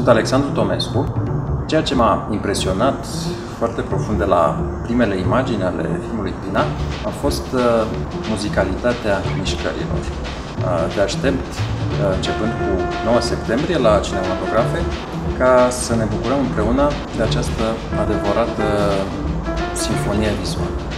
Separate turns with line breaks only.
Sunt Alexandru Tomescu. Ceea ce m-a impresionat foarte profund de la primele imagini ale filmului Pina a fost muzicalitatea mișcărilor. Te aștept, începând cu 9 septembrie la cinematografe, ca să ne bucurăm împreună de această adevărată simfonie vizuală.